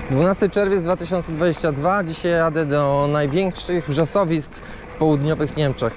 12 czerwiec 2022. Dzisiaj jadę do największych wrzosowisk w południowych Niemczech.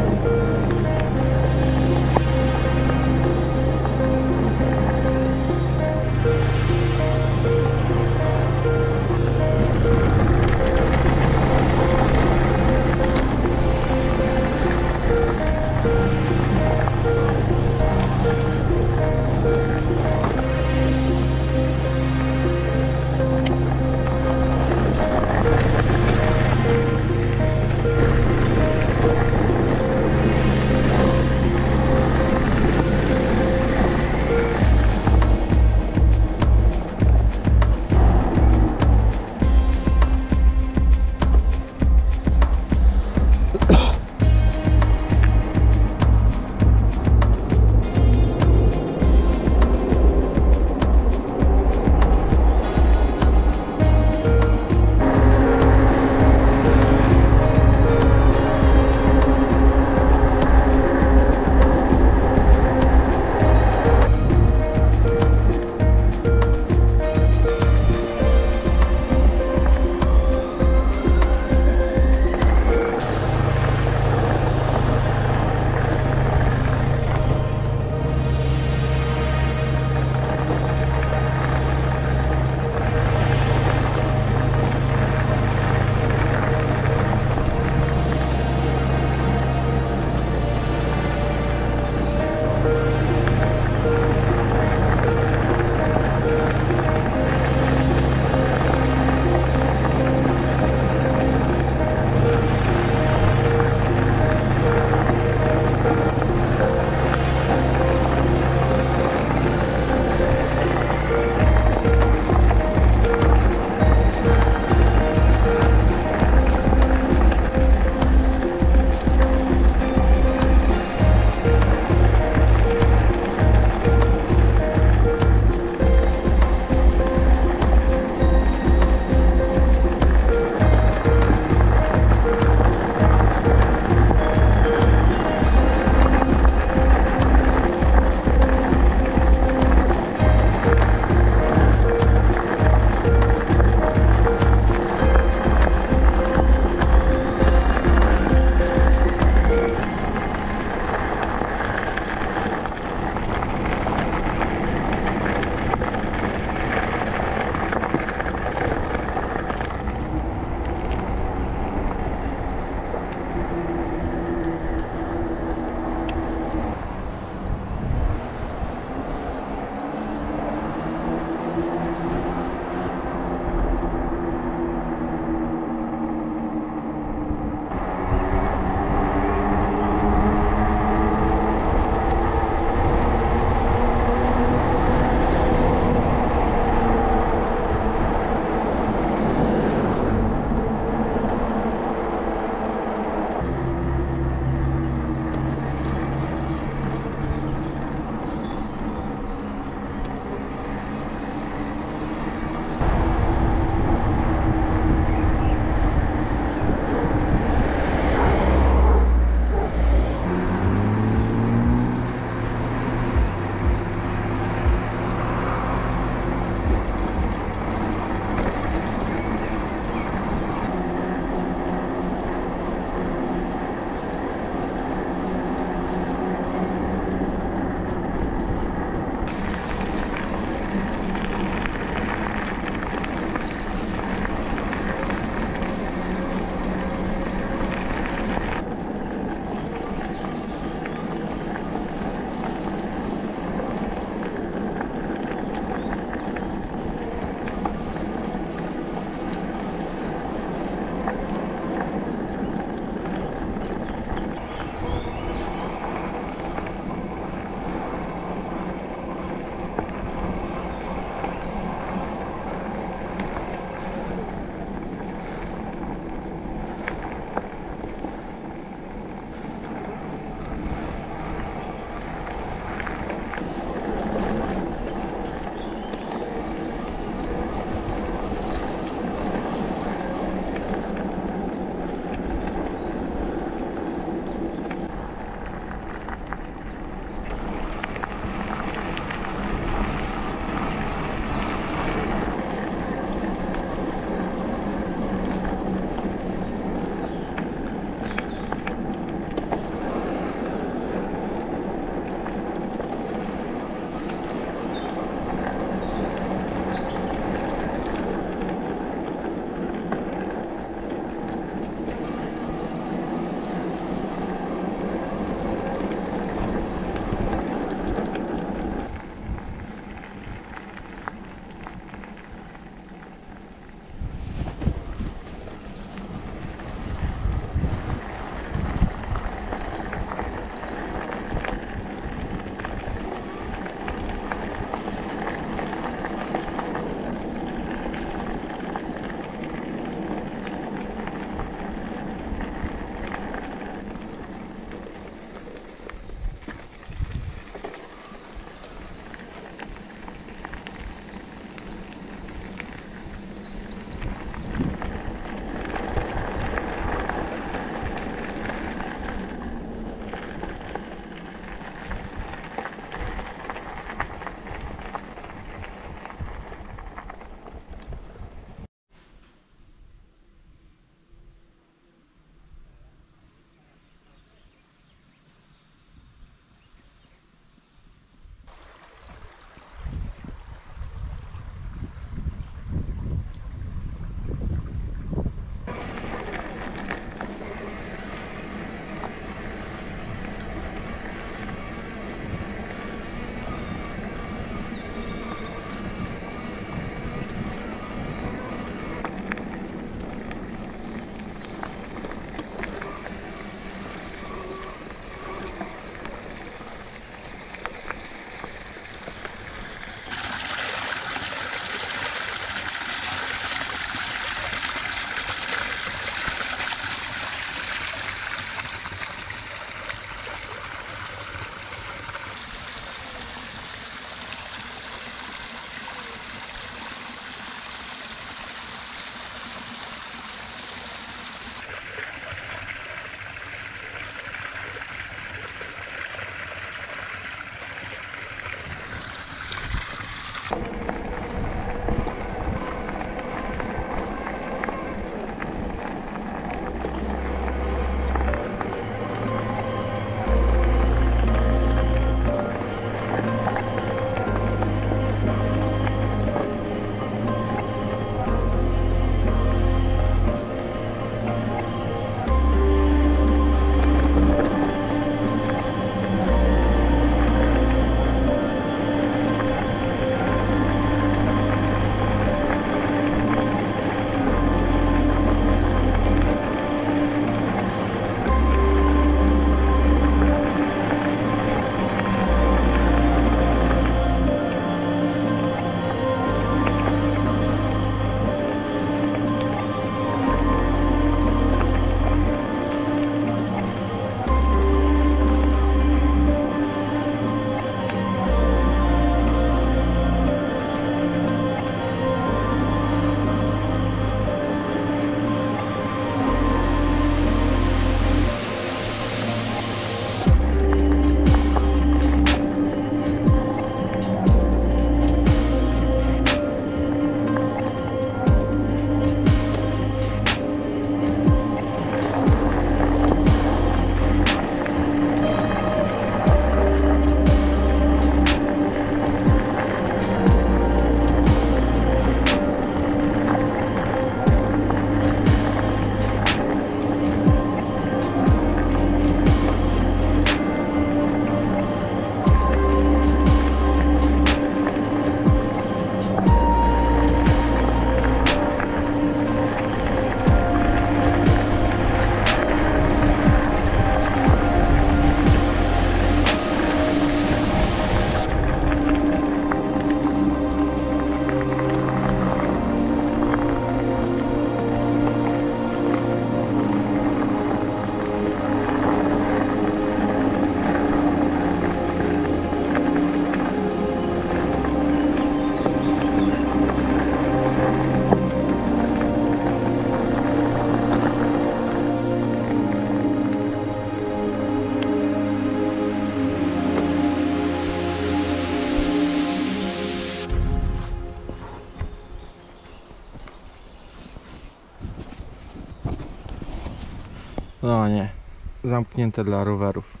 No nie, zamknięte dla rowerów.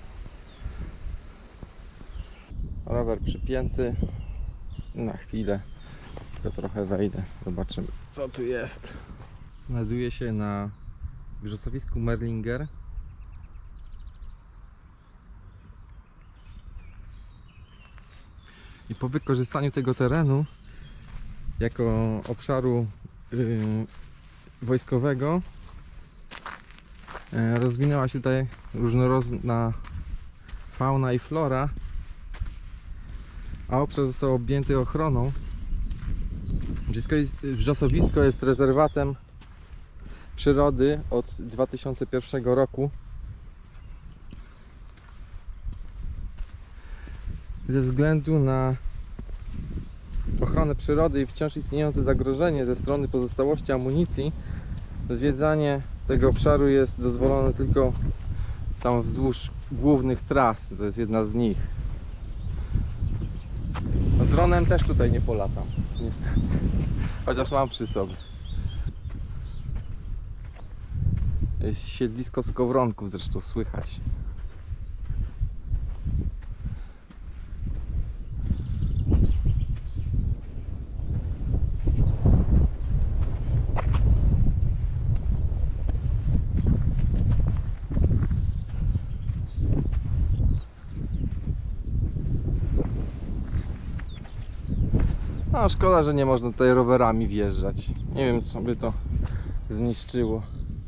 Rower przypięty. Na chwilę, tylko trochę wejdę, zobaczymy co tu jest. Znajduję się na wrzosowisku Merlinger. I po wykorzystaniu tego terenu jako obszaru wojskowego rozwinęła się tutaj różnorodna fauna i flora, a obszar został objęty ochroną. Wrzosowisko jest rezerwatem przyrody od 2001 roku. Ze względu na ochronę przyrody i wciąż istniejące zagrożenie ze strony pozostałości amunicji, zwiedzanie tego obszaru jest dozwolone tylko tam wzdłuż głównych tras. To jest jedna z nich. No, dronem też tutaj nie polatam, niestety. Chociaż mam przy sobie. Jest siedlisko skowronków, zresztą słychać. No szkoda, że nie można tutaj rowerami wjeżdżać. Nie wiem, co by to zniszczyło.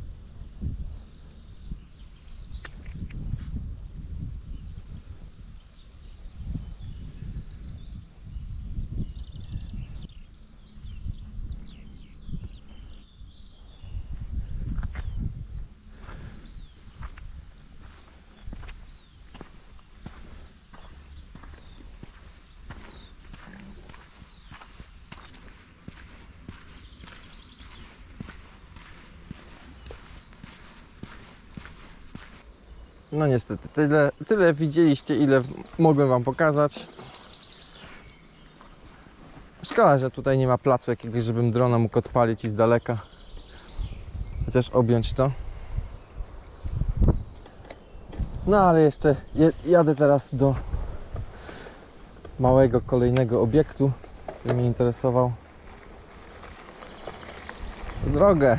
No niestety, tyle widzieliście, ile mogłem wam pokazać. Szkoda, że tutaj nie ma placu jakiegoś, żebym drona mógł odpalić i z daleka chociaż objąć to. No ale jeszcze jadę teraz do małego kolejnego obiektu, który mnie interesował. Drogę.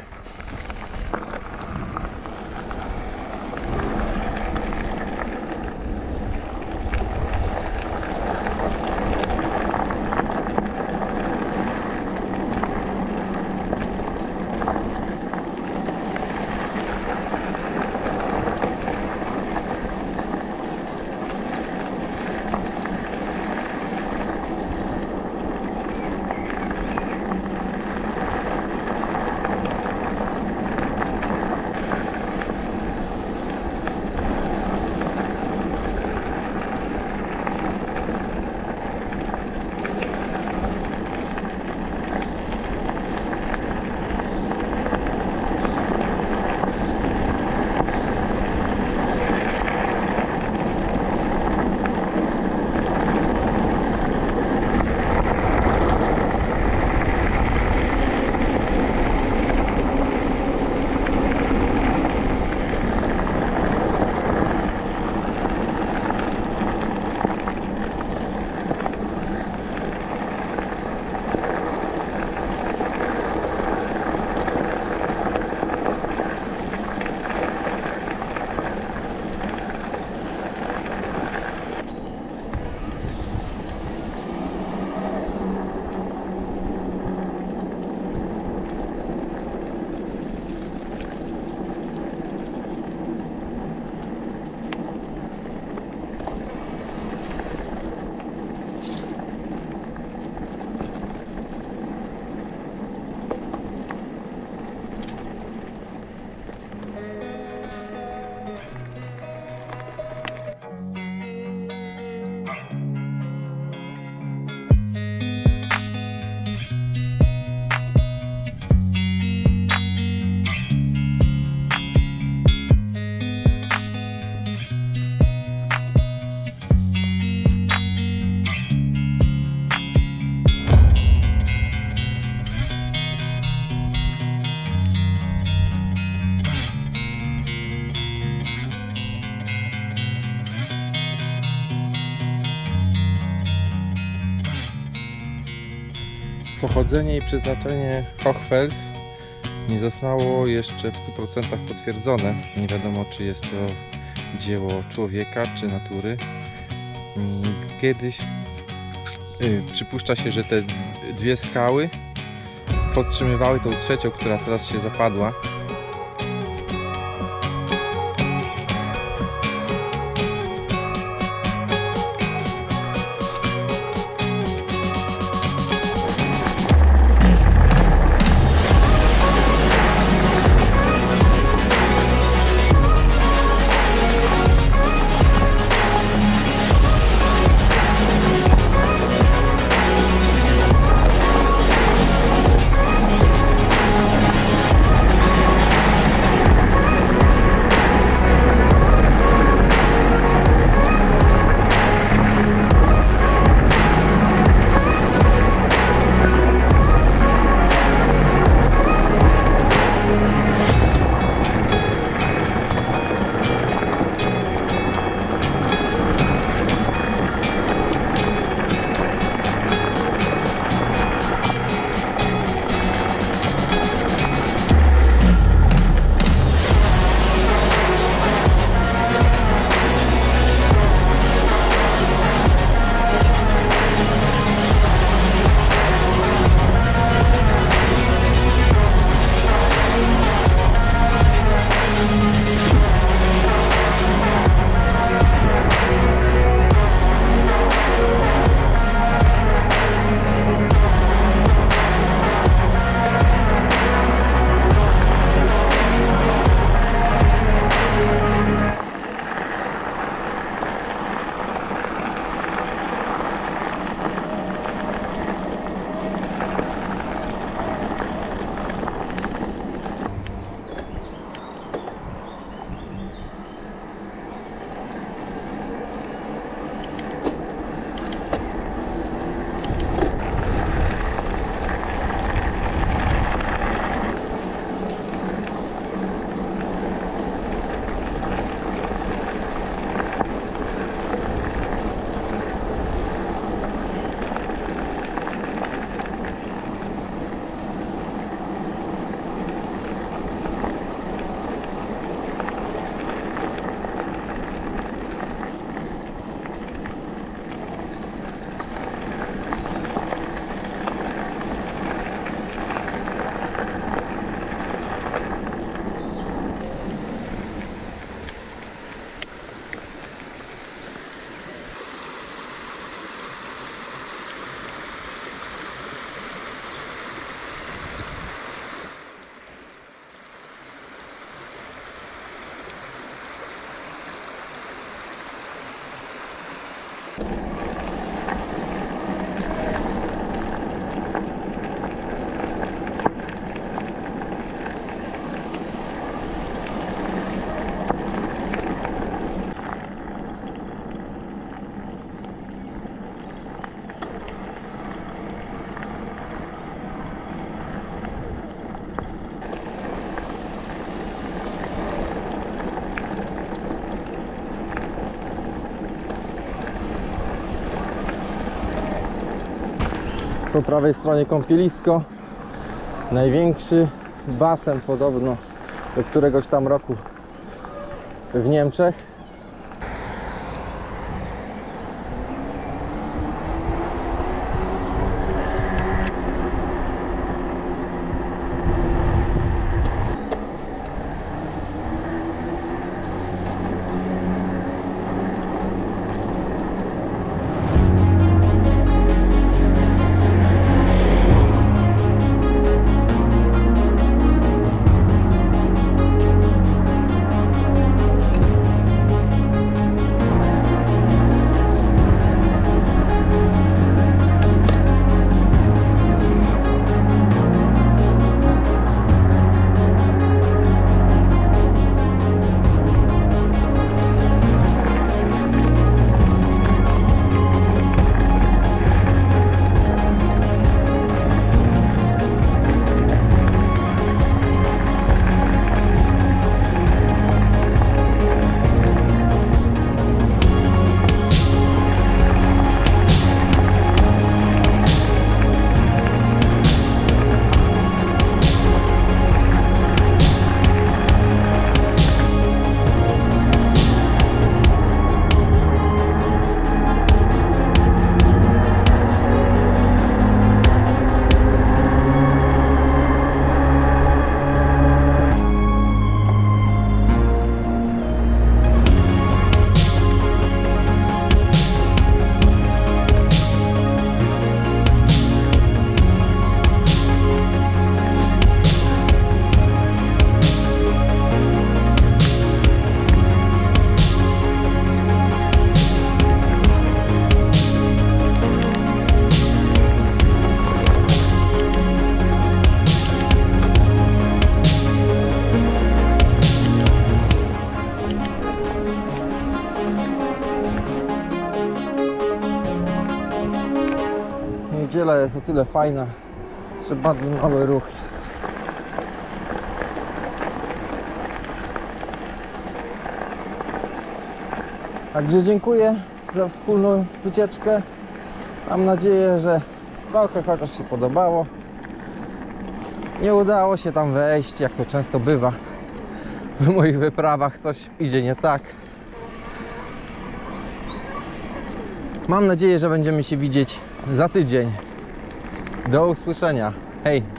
pochodzenie i przeznaczenie Hochfels nie zostało jeszcze w 100% potwierdzone. Nie wiadomo, czy jest to dzieło człowieka czy natury. Kiedyś przypuszcza się, że te dwie skały podtrzymywały tą trzecią, która teraz się zapadła. Po prawej stronie kąpielisko, największy basen podobno do któregoś tam roku w Niemczech. droga jest o tyle fajna, że bardzo mały ruch jest. Także dziękuję za wspólną wycieczkę. Mam nadzieję, że trochę chociaż się podobało. Nie udało się tam wejść, jak to często bywa w moich wyprawach, coś idzie nie tak. Mam nadzieję, że będziemy się widzieć za tydzień. Do usłyszenia. Hej!